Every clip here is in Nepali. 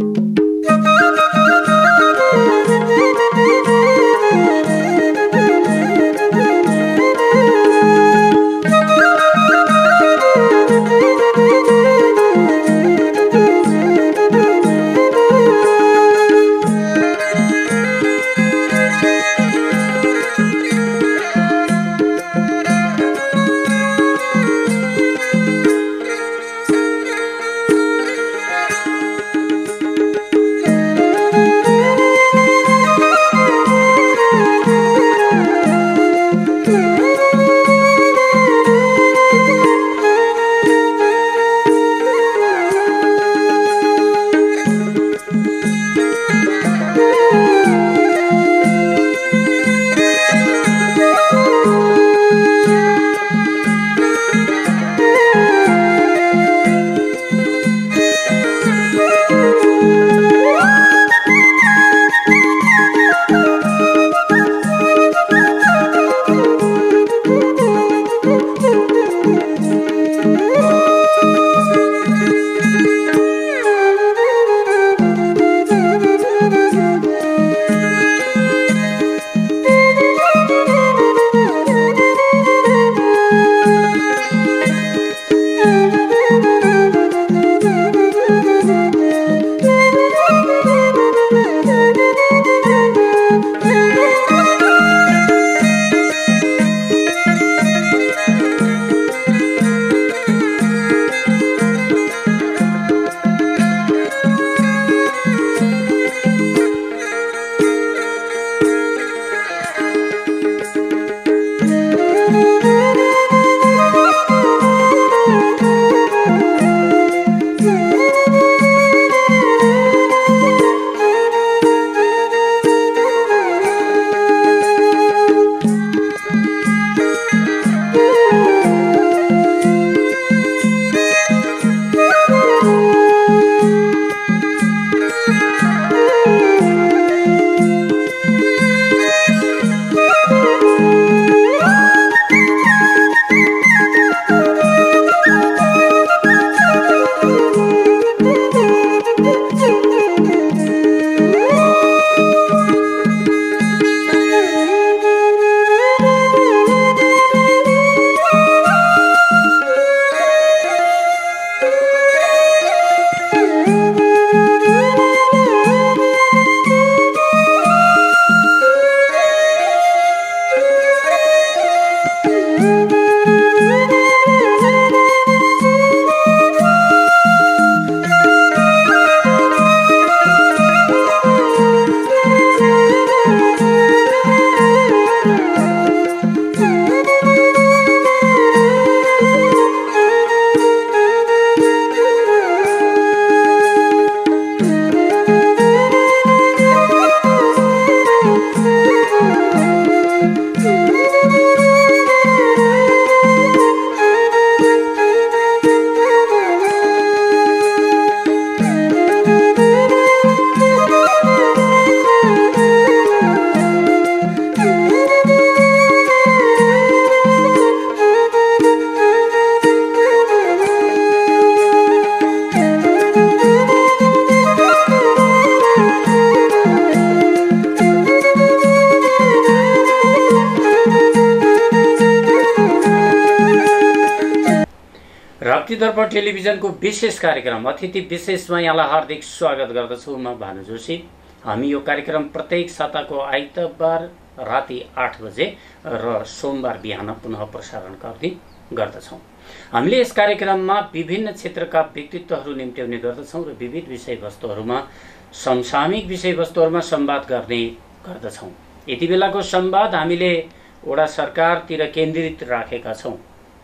राप्ती दर्पण टेलिभिजनको विशेष कार्यक्रम अतिथि विशेषमा यहाँलाई हार्दिक स्वागत गर्दछु। म भानु जोशी। हामी यो कार्यक्रम प्रत्येक साताको आइतबार राति 8 बजे र सोमबार बिहान पुनः प्रसारण गर्दछौँ। हामीले यस कार्यक्रममा विभिन्न क्षेत्रका व्यक्तित्वहरू निम्त्याउने गर्दछौँ र विविध विषयवस्तुहरूमा समसामयिक विषयवस्तुहरूमा संवाद गर्ने गर्दछौँ। यति बेलाको संवाद हामीले वडा सरकारतिर केन्द्रित राखेका छौँ।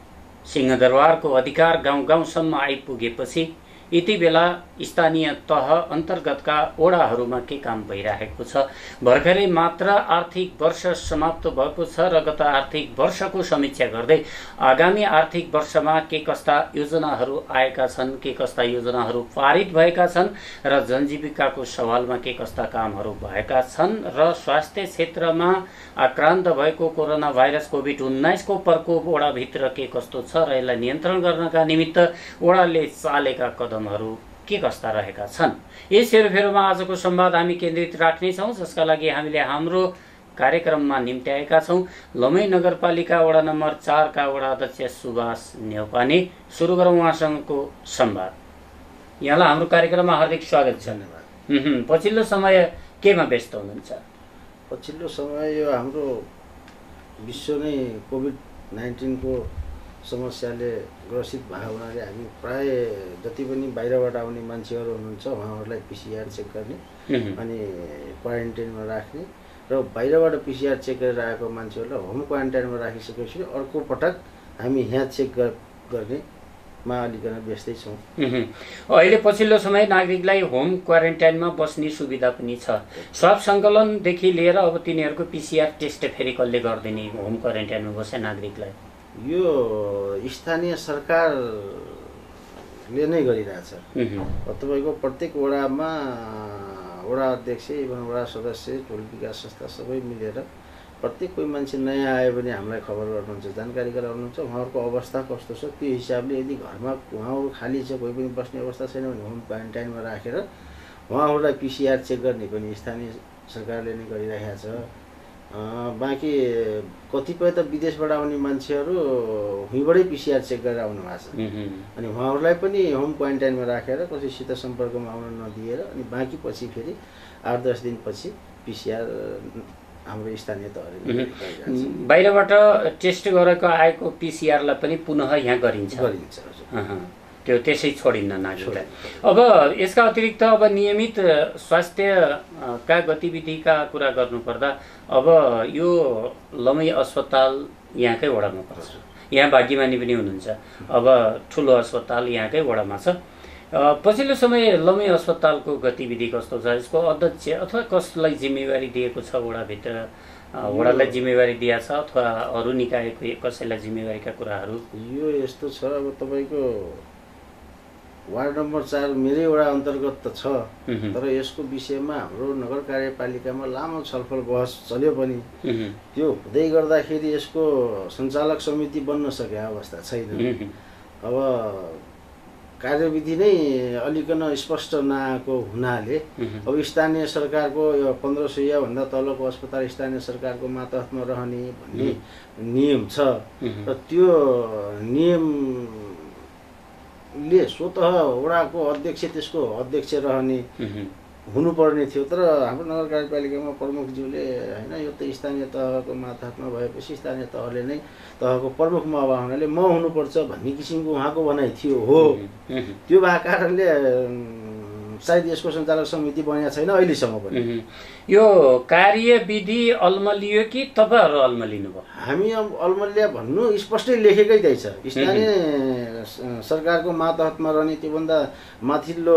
सिंहदरबारको अधिकार गाउँ गाउँसम्म आइपुगेपछि यति बेला स्थानीय तह अन्तर्गतका वडाहरूमा के काम भइरहेको छ, भर्खरै मात्र आर्थिक वर्ष समाप्त भएको छ र गत आर्थिक वर्षको समीक्षा गर्दै आगामी आर्थिक वर्षमा के कस्ता योजनाहरू आएका छन्, के कस्ता योजनाहरू पारित भएका छन् र जनजीविकाको सवालमा के कस्ता कामहरू भएका छन् र स्वास्थ्य क्षेत्रमा आक्रान्त भएको कोरोना भाइरस कोभिड-19 को प्रकोप वडाभित्र के कस्तो छ र यसलाई नियन्त्रण गर्नका निमित्त वडाले चालेका कदमहरू के कस्ता रहेका छन्? यस सेरोफेरोमा आजको संवाद हामी केन्द्रित राख्नेछौँ, जसका लागि हामीले हाम्रो कार्यक्रममा निम्त्याएका छौँ लमै नगरपालिका वडा नम्बर 4 का वडा अध्यक्ष सुभाष न्यौपाने। सुरु गरौँ उहाँसँगको संवाद। यहाँलाई हाम्रो कार्यक्रममा हार्दिक स्वागत छ। धन्यवाद। पछिल्लो समय केमा व्यस्त हुनुहुन्छ? पछिल्लो समय यो हाम्रो विश्व नै कोभिड-19 को समस्याले ग्रसित भएको हुनाले हामी प्राय जति पनि बाहिरबाट आउने मान्छेहरू हुनुहुन्छ उहाँहरूलाई पिसिआर चेक गर्ने अनि क्वारेन्टाइनमा राख्ने र बाहिरबाट पिसिआर चेक गरेर आएको मान्छेहरूलाई होम क्वारेन्टाइनमा राखिसकेपछि अर्को पटक हामी यहाँ चेक गर्नेमा अलिकन व्यस्तै छौँ। अहिले पछिल्लो समय नागरिकलाई होम क्वारेन्टाइनमा बस्ने सुविधा पनि छ। स्वाब सङ्कलनदेखि लिएर अब तिनीहरूको पिसिआर टेस्ट फेरि कसले गरिदिने होम क्वारेन्टाइनमा बसे नागरिकलाई? यो स्थानीय सरकारले नै गरिरहेछ। तपाईँको प्रत्येक वडामा वडा अध्यक्ष एवं वडा सदस्य टोल विकास संस्था सबै मिलेर प्रत्येक कोही मान्छे नयाँ आयो भने हामीलाई खबर गर्नुहुन्छ, जानकारी गराउनुहुन्छ उहाँहरूको अवस्था कस्तो छ। त्यो हिसाबले यदि घरमा उहाँहरू खाली छ, कोही पनि बस्ने अवस्था छैन भने होम क्वारेन्टाइनमा राखेर उहाँहरूलाई पिसिआर चेक गर्ने पनि स्थानीय सरकारले नै गरिरहेको छ। बाँकी कतिपय त विदेशबाट आउने मान्छेहरू उहीँबाटै पिसिआर चेक गरेर आउनु भएको छ अनि उहाँहरूलाई पनि होम क्वारेन्टाइनमा राखेर कसैसित सम्पर्कमा आउन नदिएर अनि बाँकी पछि फेरि 8-10 दिनपछि पिसिआर हाम्रो स्थानीय तहले बाहिरबाट टेस्ट गरेको आएको पिसिआरलाई पनि पुनः यहाँ गरिन्छ। त्यो त्यसै छोडिन्न नागरिकलाई। अब यसका अतिरिक्त अब नियमित स्वास्थ्यका गतिविधिका कुरा गर्नुपर्दा अब यो लमै अस्पताल यहाँकै वडामा पर्छ, यहाँ भाग्यमानी पनि हुनुहुन्छ। अब ठुलो अस्पताल यहाँकै वडामा छ। पछिल्लो समय लमै अस्पतालको गतिविधि कस्तो छ? यसको अध्यक्ष अथवा कसलाई जिम्मेवारी दिएको छ? वडाभित्र वडालाई जिम्मेवारी दिएको छ अथवा अरू निकायको कसैलाई जिम्मेवारीका कुराहरू? यो यस्तो छ, अब तपाईँको वार्ड नम्बर 4 मेरै वडा अन्तर्गत त छ, तर यसको विषयमा हाम्रो नगर कार्यपालिकामा लामो छलफल बहस चल्यो पनि त्यो हुँदै गर्दाखेरि यसको सञ्चालक समिति बन्न सकेको अवस्था छैन। अब कार्यविधि नै अलिकन स्पष्ट नआएको हुनाले अब स्थानीय सरकारको यो 1500 भन्दा तलको अस्पताल स्थानीय सरकारको मातहतमा रहने भन्ने नियम छ र त्यो नियमले स्वतः वडाको अध्यक्ष त्यसको अध्यक्ष रहने हुनुपर्ने थियो। तर हाम्रो नगर कार्यपालिकामा प्रमुखज्यूले हैन यो त स्थानीय तहको मातहतमा भएपछि स्थानीय तहले नै तहको प्रमुख मवा हुनाले म हुनुपर्छ भन्ने किसिमको उहाँको भनाइ थियो। हो, त्यो भएको कारणले सायद यसको सञ्चालक समिति बनेको छैन अहिलेसम्म पनि। यो कार्यविधि अल्मलियो कि तपाईहरु अल्मलिनु भयो? हामी अल्मल्या भन्नु स्पष्टै लेखेकै छ। स्थानीय सरकारको मातहतमा रहने त्योभन्दा माथिल्लो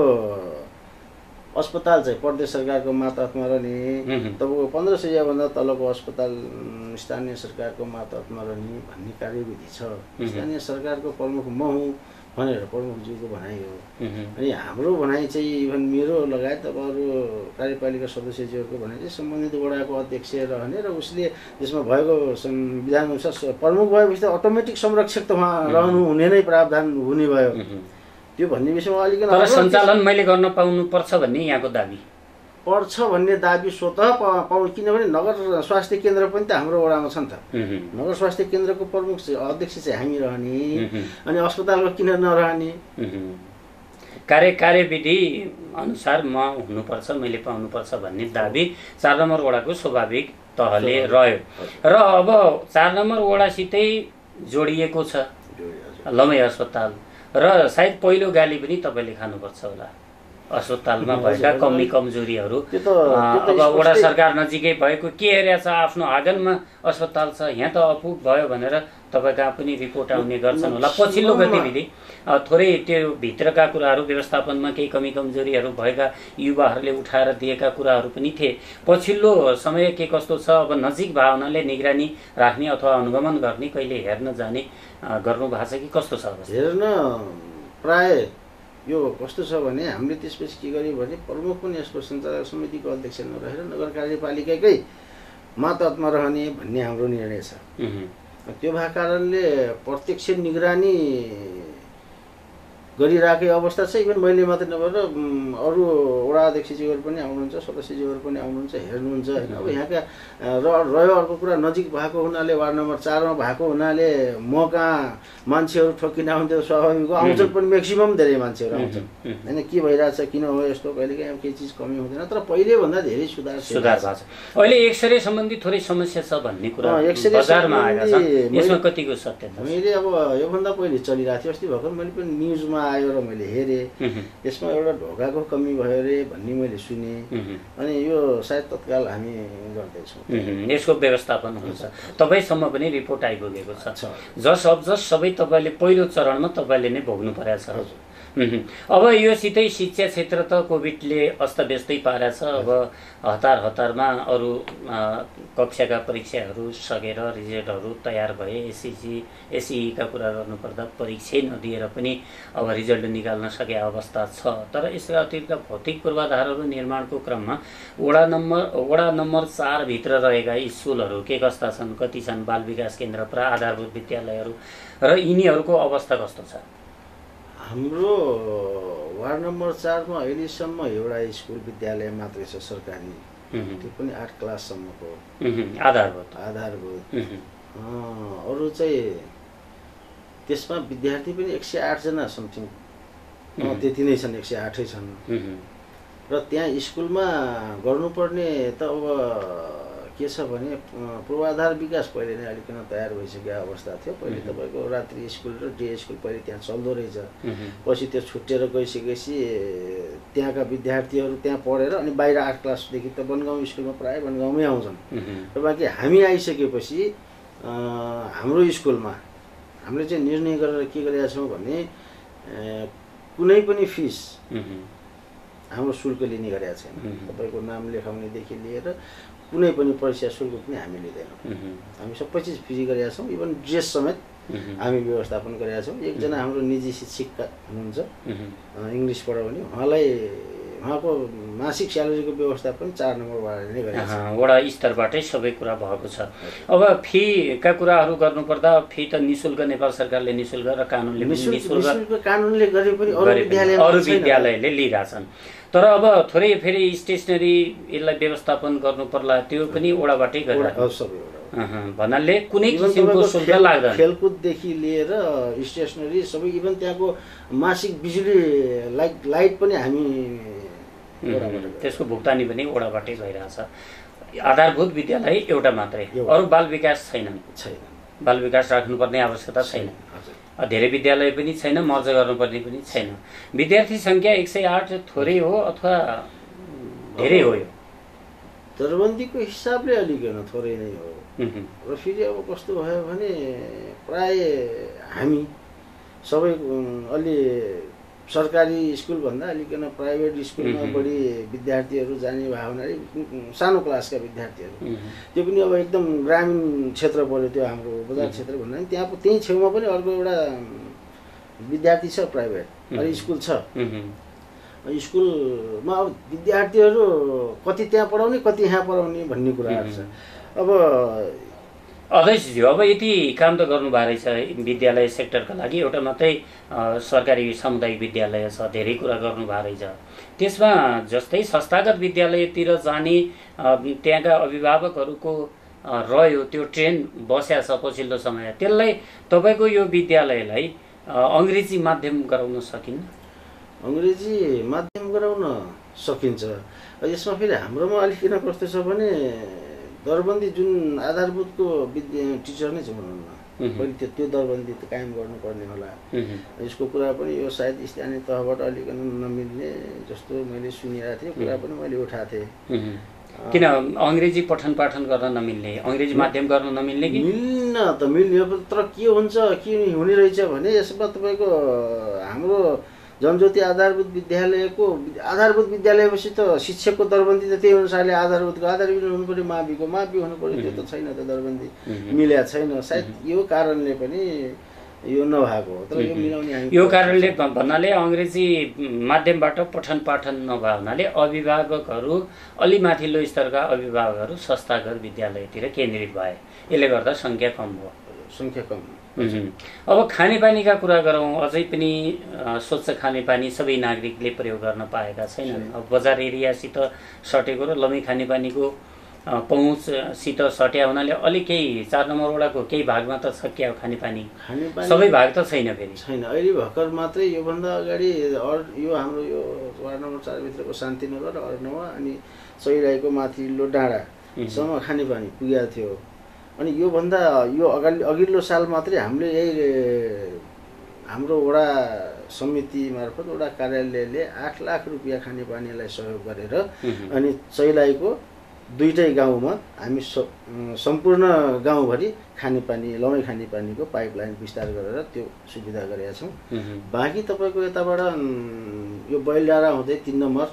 अस्पताल चाहिँ प्रदेश सरकारको मातहतमा रहने, तपाईँको 1500 भन्दा तलको अस्पताल स्थानीय सरकारको मातहतमा रहने भन्ने कार्यविधि छ। स्थानीय सरकारको प्रमुख म हुँ भनेर प्रमुखज्यूको भनाइ हो। अनि हाम्रो भनाइ चाहिँ इभन मेरो लगायत अब अरू कार्यपालिका सदस्यज्यूहरूको भनाइ चाहिँ सम्बन्धित वडाको अध्यक्ष रहने र उसले त्यसमा भएको विधानअनुसार प्रमुख भएपछि त अटोमेटिक संरक्षक त उहाँ रहनु हुने नै प्रावधान हुने भयो। त्यो भन्ने विषयमा अलिकति तर सञ्चालन मैले गर्न पाउनु पर्छ भन्ने यहाँको दाबी पर्छ भन्ने दाबी स्वतः पाउनु, किनभने नगर स्वास्थ्य केन्द्र पनि त हाम्रो वडामा छ नि त। नगर स्वास्थ्य केन्द्रको प्रमुख अध्यक्ष चाहिँ हामी रहने अनि अस्पतालको किन नरहने? कार्यविधि अनुसार म हुनुपर्छ, मैले पाउनुपर्छ भन्ने दाबी 4 नम्बर वडाको स्वाभाविक तहले रह्यो र अब 4 नम्बर वडासितै जोडिएको छ लमै अस्पताल र सायद पहिलो गाली पनि तपाईले खानुपर्छ होला अस्पतालमा भएका कमी कमजोरीहरू। अब वडा सरकार नजिकै भएको के हेरेको छ? आफ्नो आँगनमा अस्पताल छ, यहाँ त अपुग भयो भनेर तपाईँ कहाँ पनि रिपोर्ट आउने गर्छन् होला। पछिल्लो गतिविधि थोरै त्यो भित्रका कुराहरू व्यवस्थापनमा केही कमी कमजोरीहरू भएका युवाहरूले उठाएर दिएका कुराहरू पनि थिए। पछिल्लो समय के कस्तो छ? अब नजिक भावनाले निगरानी राख्ने अथवा अनुगमन गर्ने कहिले हेर्न जाने गर्नु भएको छ कि कस्तो छ? हेर्न प्राय यो कस्तो छ भने हामीले त्यसपछि के गर्यौँ भने प्रमुख पनि यसको सञ्चालक समितिको अध्यक्ष नरहेर नगर कार्यपालिकाकै मातहतमा रहने भन्ने हाम्रो निर्णय छ। त्यो भएको कारणले प्रत्यक्ष निगरानी गरिरहेकै अवस्था छ। इभन मैले मात्रै नभएर अरू वडा अध्यक्षज्यूहरू पनि आउनुहुन्छ, सदस्यज्यूहरू पनि आउनुहुन्छ, हेर्नुहुन्छ होइन। अब यहाँका रह्यो अर्को कुरा नजिक भएको हुनाले, वार्ड नम्बर 4 मा भएको हुनाले म कहाँ मान्छेहरू ठोकिन आउँथ्यो स्वाभाविक हो, आउँछन् पनि, म्याक्सिमम धेरै मान्छेहरू आउँछन् होइन। के भइरहेछ, किन हो यस्तो, कहिलेकाहीँ केही चिज कमी हुँदैन, तर पहिलेभन्दा धेरै सुधार भएको छ। अहिले एक्सरे सम्बन्धी थोरै समस्या छ भन्ने कुरा बजारमा आएका छन्, यसमा कतिको सत्यता? मैले अब योभन्दा पहिले चलिरहेको थियो, अस्ति भर्खर मैले पनि न्युजमा आयो र मैले हेरेँ, यसमा एउटा ढोकाको कमी भयो अरे भन्ने मैले सुने। अनि यो सायद तत्काल हामी गर्दैछौँ, यसको व्यवस्थापन हुन्छ। तपाईँसम्म पनि रिपोर्ट आइपुगेको छ, जस अब जस सबै तपाईँले पहिलो चरणमा तपाईँले नै भोग्नु परेको छ। अब यो सिधै शिक्षा क्षेत्र त कोभिडले अस्तव्यस्तै पारेछ। अब हतारमा अरू कक्षाका परीक्षाहरू सकेर रिजल्टहरू तयार भए, एसइका कुरा गर्नुपर्दा परीक्षै नदिएर पनि अब रिजल्ट निकाल्न सके अवस्था छ। तर यसका अतिरिक्त भौतिक पूर्वाधारहरू निर्माणको क्रममा वडा नम्बर 4 भित्र रहेका स्कुलहरू के कस्ता छन्, कति छन्, बाल विकास केन्द्र, आधारभूत विद्यालयहरू र यिनीहरूको अवस्था कस्तो छ? हाम्रो वार्ड नम्बर 4 मा अहिलेसम्म एउटा स्कुल विद्यालय मात्रै छ सरकारी, त्यो पनि 8 क्लाससम्मको आधारभूत। अरू चाहिँ त्यसमा विद्यार्थी पनि 108 जना समथिङ त्यति नै छन्, 108 छन्। र त्यहाँ स्कुलमा गर्नुपर्ने त अब के छ भने पूर्वाधार विकास पहिले नै अलिकन तयार भइसकेको अवस्था थियो। पहिले तपाईँको रात्रि स्कुल र डे स्कुल पहिले त्यहाँ चल्दो रहेछ, पछि त्यो छुट्टिएर गइसकेपछि त्यहाँका विद्यार्थीहरू त्यहाँ पढेर अनि बाहिर 8 क्लासदेखि त बनगाउँ स्कुलमा प्रायः बनगाउँमै आउँछन्। र बाँकी हामी आइसकेपछि हाम्रो स्कुलमा हामीले चाहिँ निर्णय गरेर के गरेका छौँ भने कुनै पनि फिस हाम्रो शुल्क लिने गरेका छैन। तपाईँको नाम लेखाउनेदेखि लिएर कुनै पनि परीक्षा शुल्क पनि हामी लिँदैनौँ। हामी सबै चिज फ्री गरेका छौँ, इभन ड्रेस समेत हामी व्यवस्थापन गरेका छौँ। एकजना हाम्रो निजी शिक्षक हुनुहुन्छ इङ्ग्लिस पढाउने, उहाँको मासिक स्यालेरीको व्यवस्थापन 4 नम्बर वार्डले नै गरेको छ। वडा स्तरबाटै सबै कुरा भएको छ। अब फीका कुराहरू गर्नुपर्दा फी त निःशुल्क नेपाल सरकारले निःशुल्क र कानुनले कानुनले गरे पनि अरू विद्यालयले लिइरहेछन्। तर अब थोरै फेरि स्टेसनरी यसलाई व्यवस्थापन गर्नु पर्ला, त्यो पनि वडाबाटै गरिरहेको भन्नाले कुनै किसिमको शुल्क लाग्दैन। खेलकुददेखि लिएर स्टेसनरी सबै, इभन त्यहाँको मासिक बिजुली लाइट पनि हामी त्यसको भुक्तानी पनि वडाबाटै भइरहेछ। आधारभूत विद्यालय एउटा मात्रै, अरू बाल विकास छैन। बाल विकास राख्नुपर्ने आवश्यकता छैन। धेरै विद्यालय पनि छैन, मर्ज गर्नुपर्ने पनि छैन। विद्यार्थी संख्या 108 थोरै हो अथवा धेरै हो? यो दरबन्दीको हिसाबले अलिकन थोरै नै हो। र फेरि अब कस्तो भयो भने प्राय हामी सबै अलि सरकारी स्कुलभन्दा अलिकन प्राइभेट स्कुलमा बढी विद्यार्थीहरू जाने भयो हुनाले सानो क्लासका विद्यार्थीहरू, त्यो पनि अब एकदम ग्रामीण क्षेत्र पऱ्यो, त्यो हाम्रो बजार क्षेत्र भन्दा पनि त्यही छेउमा पनि अर्को एउटा विद्यार्थी छ, प्राइभेट स्कुल छ। स्कुलमा अब विद्यार्थीहरू कति त्यहाँ पढाउने कति यहाँ पढाउने भन्ने कुराहरू छ। अब अध्यक्षज्यू, अब यति काम त गर्नुभएको रहेछ विद्यालय सेक्टरका लागि, एउटा मात्रै सरकारी सामुदायिक विद्यालय छ, धेरै कुरा गर्नुभएको रहेछ। त्यसमा जस्तै संस्थागत विद्यालयतिर जाने त्यहाँका अभिभावकहरूको रह्यो, त्यो ट्रेन बस्या छ पछिल्लो समय, त्यसलाई तपाईँको यो विद्यालयलाई अङ्ग्रेजी माध्यम गराउन सकिन्न? अङ्ग्रेजी माध्यम गराउन सकिन्छ। यसमा फेरि हाम्रोमा अलिक किन कस्तो छ भने दरबन्दी जुन आधारभूतको टिचर नै छ भनौँ न, पहिले त्यो दरबन्दी त कायम गर्नुपर्ने होला। यसको कुरा पनि यो सायद स्थानीय तहबाट अलिकन नमिल्ने जस्तो मैले सुनिरहेको थिएँ, कुरा पनि मैले उठाएको थिएँ। किन अङ्ग्रेजी पठन पाठन गर्न नमिल्ने, अङ्ग्रेजी माध्यम गर्न नमिल्ने? कि मिल्न त मिल्ने, तर के हुन्छ के हुने रहेछ भने यसमा तपाईँको हाम्रो जनज्योति आधारभूत विद्यालयपछि त शिक्षकको दरबन्दी त त्यही अनुसारले आधारभूतको हुनु पर्यो, माविको मावि हुनु पर्यो, त्यो त छैन, त दरबन्दी मिलेको छैन। सायद यो कारणले पनि यो नभएको हो। तर यो मिलाउने यो कारणले भन्नाले अङ्ग्रेजी माध्यमबाट पठन पाठन नभए हुनाले अभिभावकहरू अलि माथिल्लो स्तरका अभिभावकहरू संस्थागत विद्यालयतिर केन्द्रित भए, यसले गर्दा सङ्ख्या कम भयो। अब खानेपानीका कुरा गरौँ, अझै पनि स्वच्छ खानेपानी सबै नागरिकले प्रयोग गर्न पाएका छैनन्। अब बजार एरियासित सटेको र लमी खानेपानीको पहुँचसित सट्या हुनाले अलिक केही 4 नम्बर वडाको केही भागमा त छ क्या खानेपानी, सबै भाग त छैन फेरि छैन। अहिले भर्खर मात्रै योभन्दा अगाडि यो हाम्रो यो वार्ड नम्बर 4 भित्रको शान्तिनगर, अर्नवा अनि चैराईको माथिल्लो डाँडासम्म खानेपानी पुगेको थियो। अनि योभन्दा यो अघिल्लो साल मात्रै हामीले यही हाम्रो वडा समिति मार्फत वडा कार्यालयले 8 लाख रुपियाँ खानेपानीलाई सहयोग गरेर अनि चैलाईको 2टै गाउँमा हामी सम्पूर्ण गाउँभरि खानेपानी लमै खानेपानीको पाइपलाइन विस्तार गरेर त्यो सुविधा गरेका छौँ। बाँकी तपाईँको यताबाट यो बैलडाँडा हुँदै 3 नम्बर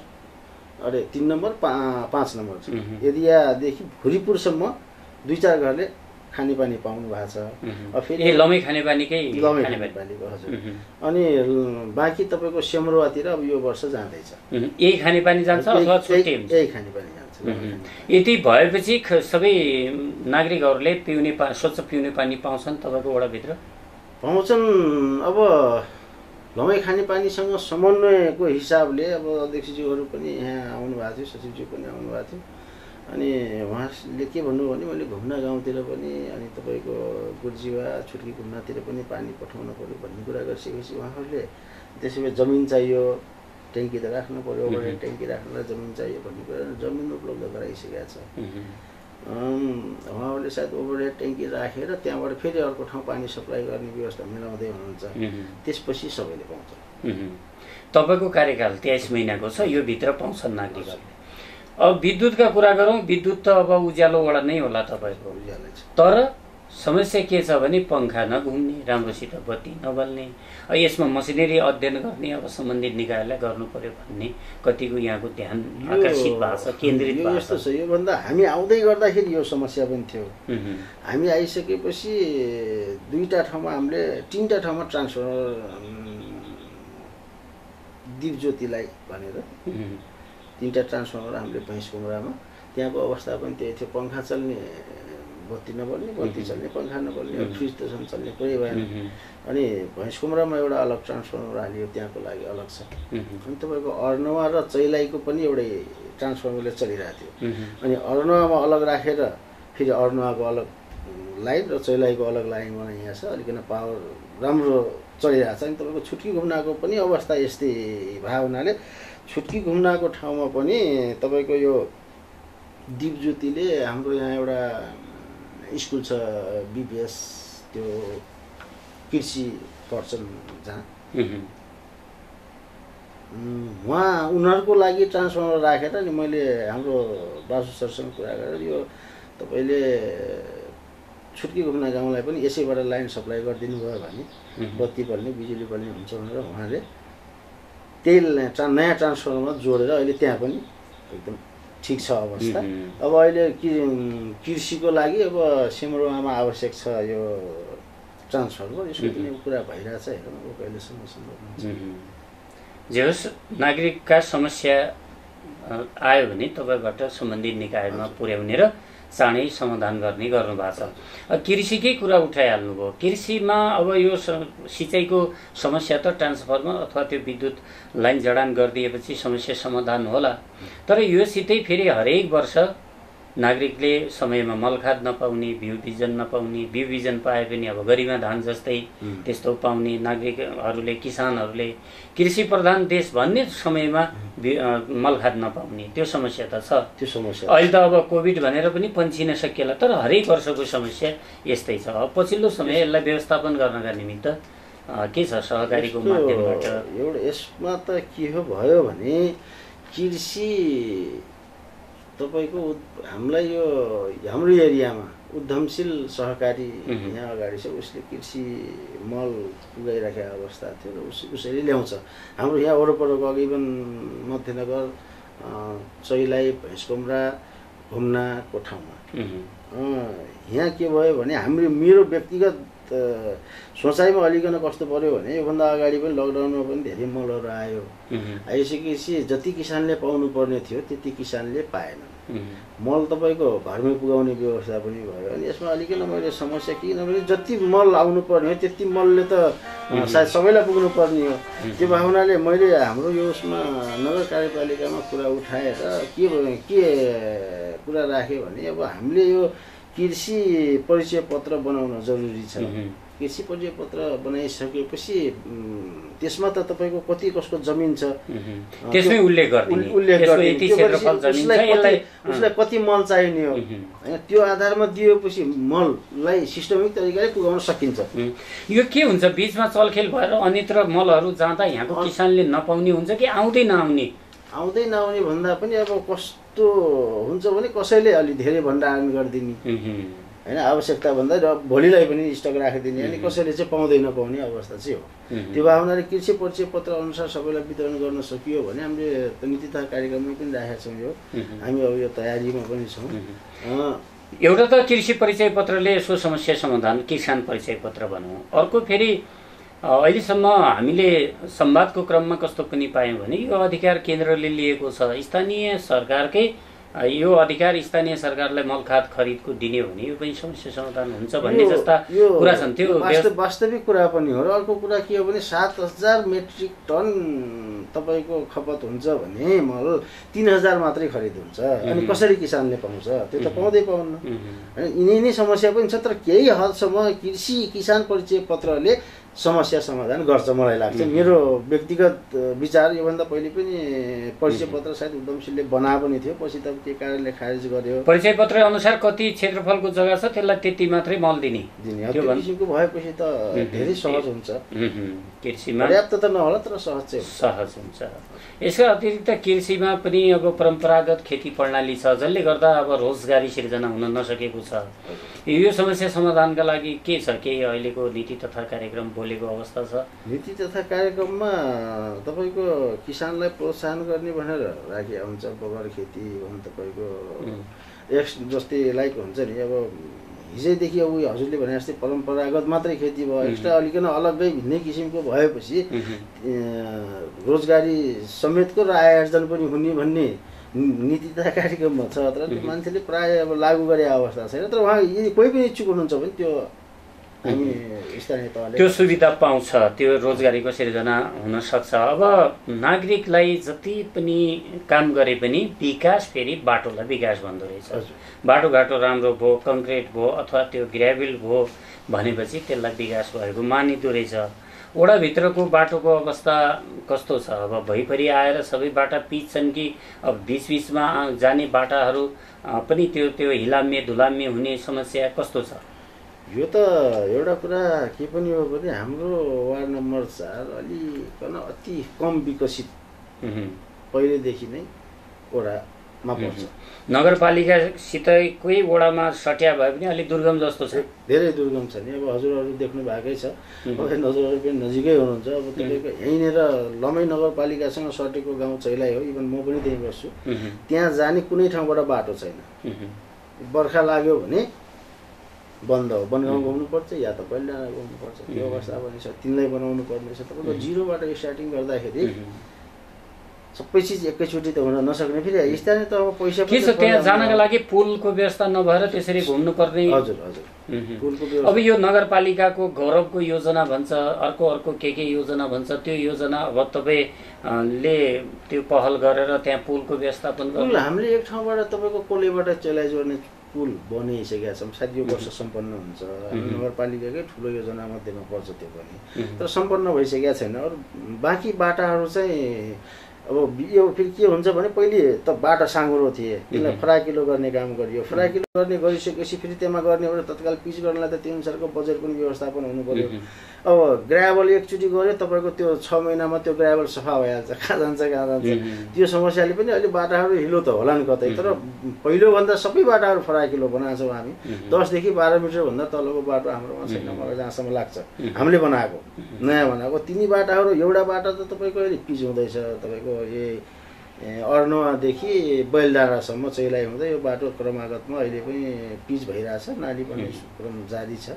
5 नम्बर एरियादेखि भुरीपुरसम्म 2-4 घरले खानेपानी पाउनु भएको छ। अब फेरि लमै खानेपानीकै खानेपानीको हजुर। अनि बाँकी तपाईँको सेमरुवातिर अब यो वर्ष जाँदैछ। यही खानेपानी जान्छ अथवा छुट्टै हुन्छ? यही खानेपानी जान्छ। यति भएपछि सबै नागरिकहरूले स्वच्छ पिउने पानी पाउँछन् तपाईँको वडाभित्र? पाउँछन्। अब लमै खानेपानीसँग समन्वयको हिसाबले अब अध्यक्षज्यूहरू पनि यहाँ आउनु भएको थियो, सचिवज्यू पनि आउनु भएको थियो। अनि उहाँले के भन्नुभयो भने मैले घुम्ना गाउँतिर पनि अनि तपाईँको गुर्जीवा छुट्की घुम्नातिर पनि पानी पठाउन पर्यो भन्ने कुरा गरिसकेपछि उहाँहरूले त्यसो भए जमिन चाहियो, ट्याङ्की त राख्नु पर्यो, ओभरहेड ट्याङ्की राख्नलाई जमिन चाहियो भन्ने कुरा जमिन उपलब्ध गराइसकेका छ। उहाँहरूले सायद ओभरहेड ट्याङ्की राखेर त्यहाँबाट फेरि अर्को ठाउँ पानी सप्लाई गर्ने व्यवस्था मिलाउँदै हुनुहुन्छ। त्यसपछि सबैले पाउँछ। तपाईँको कार्यकाल 23 महिनाको छ, यो भित्र पाउँछन् नागरिकहरूले। अब विद्युतका कुरा गरौँ, विद्युत त अब उज्यालो वडा नै होला तपाईँको, तर समस्या के छ भने पङ्खा नघुम्ने, राम्रोसित बत्ती नबल्ने, यसमा मसिनरी अध्ययन गर्ने अब सम्बन्धित निकायलाई गर्नु पर्यो भन्ने कतिको यहाँको ध्यान आकर्षित भएको छ, केन्द्रित भएको छ। यस्तो छ, योभन्दा हामी आउँदै गर्दाखेरि यो समस्या पनि थियो। हामी आइसकेपछि 2टा ठाउँमा हामीले 3टा ठाउँमा ट्रान्सफर्मर दिपज्योतिलाई भनेर 3टा ट्रान्सफर्मर हामीले भैँसकुमरामा, त्यहाँको अवस्था पनि त्यही थियो। पङ्खा चल्ने बत्ती नबल्ने, बत्ती चल्ने पङ्खा नबल्ने, फ्रिज त चल्ने कोही भएन। अनि भैँसकुमरामा एउटा अलग ट्रान्सफर्मर हालियो, त्यहाँको लागि अलग छ। अनि तपाईँको अर्नवा र चैलाईको पनि एउटै ट्रान्सफर्मरले चलिरहेको थियो। अनि अर्नवामा अलग राखेर फेरि अर्नवाको अलग लाइन र चैलाईको अलग लाइन मलाई यहाँ छ, अलिकन पावर राम्रो चलिरहेको छ। अनि तपाईँको छुट्की घुम्नाको पनि अवस्था यस्तै भएको हुनाले छुट्की घुम्नाको ठाउँमा पनि तपाईँको यो दिपज्योतिले हाम्रो यहाँ एउटा स्कुल छ बिपिएस, त्यो कृषि पढ्छन् जहाँ, उनीहरूको लागि ट्रान्सफर्मर राखेर नि मैले हाम्रो बासु सरसँग कुरा गरेर यो तपाईँले छुट्की घुम्ना गाउँलाई पनि यसैबाट लाइन सप्लाई गरिदिनु भयो भने बत्ती बल्ने, बिजुली बल्ने हुन्छ भनेर उहाँले त्यही नयाँ ट्रान्सफर्मरमा जोडेर अहिले त्यहाँ पनि एकदम ठिक छ अवस्था। अब अहिले कृषिको लागि अब सिमरोमा आवश्यक छ यो ट्रान्सफर्मर, यसको पनि कुरा भइरहेछ। हेरौँ अब कहिलेसम्म सम्भव हुन्छ। जे होस्, नागरिकका समस्या आयो भने तपाईँबाट सम्बन्धित निकायमा पुर्याउने र चाँडै समाधान गर्ने गर्नुभएको छ। कृषिकै कुरा उठाइहाल्नुभयो। कृषिमा अब यो सिँचाइको समस्या त ट्रान्सफर्मर अथवा त्यो विद्युत लाइन जडान गरिदिएपछि समस्या समाधान होला, तर योसितै फेरि हरेक वर्ष नागरिकले समयमा मलखाद नपाउने, बिउ बिजन नपाउने, बिउ बिजन पाए पनि अब गरिमा धान जस्तै त्यस्तो पाउने, नागरिकहरूले किसानहरूले कृषि प्रधान देश भन्ने समयमा मलखाद नपाउने, त्यो समस्या त छ। त्यो समस्या अहिले त अब कोभिड भनेर पनि पन्छिन सकिएला, तर हरेक वर्षको समस्या यस्तै छ। अब पछिल्लो समय यसलाई व्यवस्थापन गर्नका निमित्त के छ सहकारीको माध्यमबाट? एउटा यसमा त के भयो भने कृषि तपाईँको हामीलाई यो हाम्रो एरियामा उद्यमशील सहकारी यहाँ अगाडि छ, उसले कृषि मल पुगाइराखेको अवस्था थियो र उसैले ल्याउँछ। हाम्रो यहाँ वरपरको अघिवन मध्यनगर, चैलाई, भैँसकुमरा, घुम्नाको ठाउँमा यहाँ के भयो भने मेरो व्यक्तिगत सोचाइमा अलिकन कस्तो पर्यो भने योभन्दा अगाडि पनि लकडाउनमा पनि धेरै मलहरू आयो। आइसकेपछि जति किसानले पाउनु पर्ने थियो त्यति किसानले पाएन। मल तपाईँको घरमै पुगाउने व्यवस्था पनि भयो। अनि यसमा अलिकन मैले समस्या किनभने जति मल आउनु पर्ने हो त्यति मलले त सायद सबैलाई पुग्नु पर्ने हो। त्यो भावनाले मैले हाम्रो यो उसमा नगर कार्यपालिकामा कुरा उठाएर के कुरा राखेँ भने अब हामीले यो कृषि परिचय पत्र बनाउन जरुरी छ। कृषि परिचय पत्र बनाइसकेपछि त्यसमा त तपाईँको कति कसको जमिन छ त्यसमै उल्लेख उसलाई कति मल चाहिने हो हैन, त्यो आधारमा दिएपछि मललाई सिस्टमिक तरिकाले पुगाउन सकिन्छ। यो के हुन्छ बीचमा चलखेल भएर अन्यत्र मलहरू जाँदा यहाँको किसानले नपाउने हुन्छ कि आउँदै नआउने भन्दा पनि अब कस्तो हुन्छ भने कसैले अलि धेरै भण्डारण गरिदिने हैन, आवश्यकता भन्दा र भोलिलाई पनि स्टक राखिदिने, अनि कसैले चाहिँ पाउँदै नपाउने अवस्था चाहिँ हो। त्यो भावनाले कृषि परिचय पत्र अनुसार सबैलाई वितरण गर्न सकियो भने हामीले नीति तथा कार्यक्रममा पनि राखेका छौँ। यो हामी अब यो तयारीमा पनि छौँ। एउटा त कृषि परिचय पत्रले यसो समस्या समाधान किसान परिचय पत्र भनौँ, अर्को फेरि अहिलेसम्म हामीले संवादको क्रममा कस्तो पनि पायौँ भने यो अधिकार केन्द्रले लिएको छ, स्थानीय सरकारकै यो अधिकार स्थानीय सरकारलाई मलखाद खरिदको दिने भने यो पनि समस्या समाधान हुन्छ भन्ने जस्ता कुरा छन्। त्यो वास्तविक कुरा पनि हो। र अर्को कुरा के हो भने 7000 मेट्रिक टन तपाईँको खपत हुन्छ भने मल 3000 मात्रै खरिद हुन्छ। अनि कसरी किसानले पाउँछ? त्यो त पाउँदै पाउन्न। यिनै समस्या पनि छ। तर केही हदसम्म कृषि किसान परिचय पत्रले समस्या समाधान गर्छ मलाई लाग्छ। मेरो व्यक्तिगत विचार, योभन्दा पहिले पनि परिचय पत्र सायद उद्यमशीलले बना पनि थियो, पछि त के कारणले खारेज गर्यो। परिचय पत्र अनुसार कति क्षेत्रफलको जग्गा छ त्यसलाई त्यति मात्रै मल दिने त्यो किसिमको भएपछि त धेरै सहज हुन्छ। कृषिमा पर्याप्त त नहोला तर सहज हुन्छ। यसका अतिरिक्त कृषिमा पनि अब परम्परागत खेती प्रणाली छ जसले गर्दा अब रोजगारी सिर्जना हुन नसकेको छ। यो समस्या समाधानका लागि के छ? केही अहिलेको नीति तथा कार्यक्रम बोलेको अवस्था छ? नीति तथा कार्यक्रममा तपाईँको किसानलाई प्रोत्साहन गर्ने भनेर राखिएको हुन्छ। बगर खेती भने तपाईँको जस्तै लाइक हुन्छ नि, अब हिजैदेखि अब हजुरले भने जस्तै परम्परागत मात्रै खेती भयो, एक्स्ट्रा अलिकन अलग्गै भिन्नै किसिमको भएपछि रोजगारी समेतको र आय आर्जन पनि हुने भन्ने नीति तथा कार्यक्रममा छ। तर मान्छेले प्राय अब लागू गरे अवस्था छैन। तर उहाँ कोही पनि इच्छुक हुनुहुन्छ भने त्यो हामी स्थानीय तहले त्यो सुविधा पाउँछ, त्यो रोजगारीको सिर्जना हुन सक्छ। अब नागरिकलाई जति पनि काम गरे पनि विकास फेरि बाटोलाई विकास भन्दो रहेछ। बाटोघाटो राम्रो भयो, कङ्क्रिट भयो अथवा त्यो ग्राभेल भयो भनेपछि त्यसलाई विकास भएको मानिदो रहेछ। ओडाभित्रको बाटोको अवस्था कस्तो छ? अब भइफरि आएर सबै बाटा पिच छन् कि अब बिचबिचमा जाने बाटाहरू पनि त्यो हिलाम्य धुलाम्य हुने समस्या कस्तो छ? यो त एउटा कुरा के पनि हो भने हाम्रो वार्ड नम्बर 4 अलिकन अति कम विकसित पहिलेदेखि नै वडामा पर्छ। नगरपालिकासितकै वडामा सट्या भए पनि अलिक दुर्गम जस्तो छ। धेरै दुर्गम छ नि। अब हजुरहरू देख्नु भएकै छ, हजुरहरू पनि नजिकै हुनुहुन्छ। अब तपाईँको यहीँनिर लमै नगरपालिकासँग सटेको गाउँ चैलाई हो, इभन म पनि त्यहीँ बस्छु। त्यहाँ जाने कुनै ठाउँबाट बाटो छैन। बर्खा लाग्यो भने बन्द हो, बनगाउँ घुम्नुपर्छ या त पहिला घुम्नुपर्छ। त्यो अवस्था पनि छ, तिनलाई बनाउनु पर्ने छ। तपाईँको जिरोबाट स्टार्टिङ गर्दाखेरि सबै चिज एकैचोटि त हुन नसक्ने। फेरि स्थानीय तहमा पैसा के छ त्यहाँ जानका लागि पुलको व्यवस्था नभएर त्यसरी घुम्नु पर्ने। हजुर पुलको व्यवस्था। अब यो नगरपालिकाको गौरवको योजना भन्छ, अर्को के योजना भन्छ, त्यो योजना अब तपाईँले त्यो पहल गरेर त्यहाँ पुलको व्यवस्थापन गर्नु। हामीले एक ठाउँबाट तपाईँको कोलेबाट चेलाइ जोड्ने पुल बनाइसकेका छौँ। सायद यो वर्ष सम्पन्न हुन्छ। नगरपालिकाकै ठुलो योजना मध्येमा पर्छ त्यो पनि, तर सम्पन्न भइसकेका छैन। अरू बाँकी बाटाहरू चाहिँ अब यो फेरि के हुन्छ भने पहिले त बाटा साँगुरो थिए, त्यसलाई फराकिलो गर्ने काम गरियो। फराकिलो गर्ने गरिसकेपछि फेरि त्यसमा गर्ने भने तत्काल पिच गर्नलाई त त्यो अनुसारको बजेट पनि व्यवस्थापन हुनु पर्यो। अब ग्राभल एकचोटि गऱ्यो तपाईँको त्यो 6 महिनामा त्यो ग्राभल सफा भइहाल्छ, कहाँ जान्छ। त्यो समस्याले पनि अहिले बाटाहरू हिलो त होला नि कतै, तर पहिलोभन्दा सबै बाटाहरू फराकिलो बनाएको छौँ हामी। 10 देखि 12 मिटरभन्दा तलको बाटो हाम्रोमा छैन मलाई जहाँसम्म लाग्छ। हामीले बनाएको नयाँ बनाएको तिनी बाटाहरू, एउटा बाटा त तपाईँको अहिले पिच हुँदैछ। तपाईँको अर्नुवादेखि बैलडाँडासम्म चैलाइ हुँदै यो बाटो क्रमागतमा अहिले पनि पिच भइरहेछ, नाली पनि क्रम जारी छ।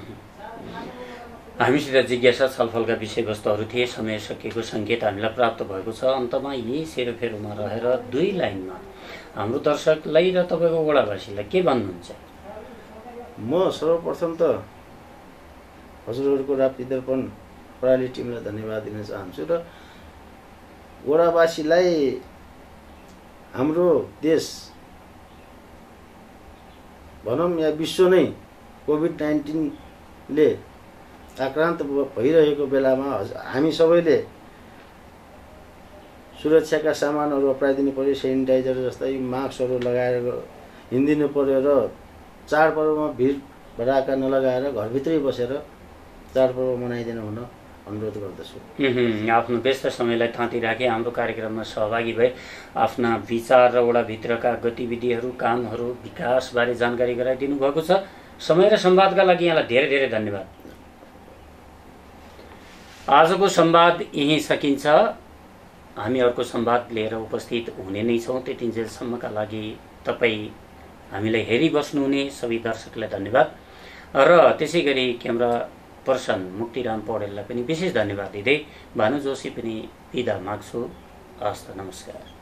हामीसित जिज्ञासा छलफलका विषयवस्तुहरू थिए। समय सकिएको सङ्केत हामीलाई प्राप्त भएको छ। अन्तमा यही सेरोफेरोमा रहेर दुई लाइनमा हाम्रो दर्शकलाई र तपाईँको वडावासीलाई के भन्नुहुन्छ? म सर्वप्रथम त हजुरहरूको राप्ती दर्पण प्रणाली टिमलाई धन्यवाद दिन चाहन्छु र वडावासीलाई हाम्रो देश भनौँ या विश्व नै कोभिड-19ले आक्रान्त भइरहेको बेलामा हामी सबैले सुरक्षाका सामानहरू अपनाइदिनु पर्यो। सेनिटाइजर जस्तै मास्कहरू लगाएर हिँडिदिनु पर्यो र चाडपर्वमा भिड भडाका नलगाएर घरभित्रै बसेर चाडपर्व मनाइदिनु हुन अनुरोध गर्दछु। आफ्नो व्यस्त समयलाई थाँती राखी हाम्रो कार्यक्रममा सहभागी भए आफ्ना विचार र वडाभित्रका गतिविधिहरू, कामहरू, विकासबारे जानकारी गराइदिनु भएको छ। समय र संवादका लागि यहाँलाई धेरै धेरै धन्यवाद। आजको संवाद यहीँ सकिन्छ। हामी अर्को संवाद लिएर उपस्थित हुने नै छौँ। त्यतिन्जेलसम्मका लागि तपाईँ हामीलाई हेरिबस्नुहुने सबै दर्शकलाई धन्यवाद र त्यसै गरी क्यामेरा पर्सन मुक्तिराम पौडेललाई पनि विशेष धन्यवाद दिँदै भानु जोशी पनि बिदा माग्छु। हस्त, नमस्कार।